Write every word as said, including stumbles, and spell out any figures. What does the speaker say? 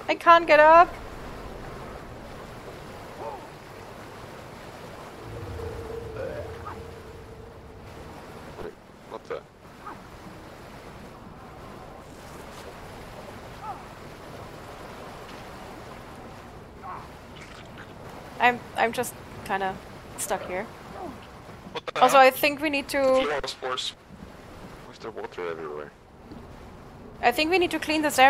I can't get up. Wait, what the? I'm I'm just kind of stuck here. What the Also, hell? I think we need to. Floor spores. With the water everywhere. I think we need to clean this area.